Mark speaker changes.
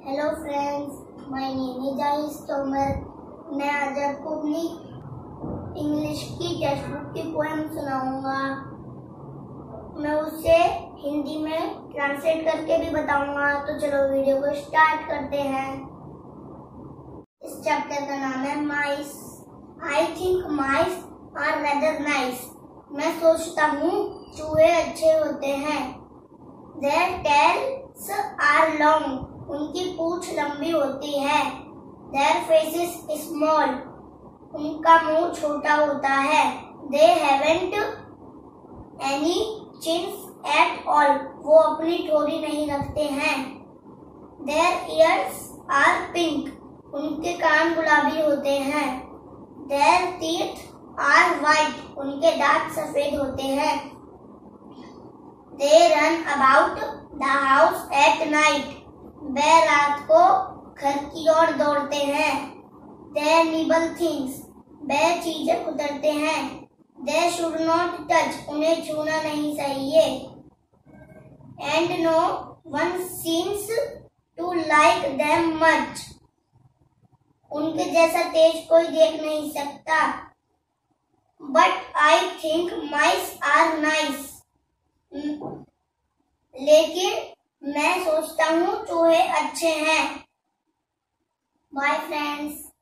Speaker 1: Hello friends, my name is Ayush Tomar. मैं आज आपको अपनी इंग्लिश की टेक्स्ट बुक की पोएम सुनाऊंगा। मैं उसे हिंदी में ट्रांसलेट करके भी बताऊंगा। तो चलो वीडियो को स्टार्ट करते हैं। इस चैप्टर का नाम है mice. I think mice are rather nice. मैं सोचता हूँ चूहे अच्छे होते हैं। Their tails are long. उनकी पूंछ लंबी होती है। Their faces small. उनका मुंह छोटा होता है। They haven't any chins at all. वो अपनी ठोड़ी नहीं रखते हैं। Their ears are pink. उनके कान गुलाबी होते हैं। Their teeth are white. उनके दांत सफेद होते हैं। They run about the house at night. वे रात को घर की ओर दौड़ते हैं। They nibble things. वे चीजें कुतरते हैं। They should not touch. उन्हें छूना नहीं चाहिए। And no one seems to like them much. उनके जैसा तेज कोई देख नहीं सकता। But I think mice are nice. लेकिन मैं सोचता हूँ चूहे अच्छे हैं। Bye friends.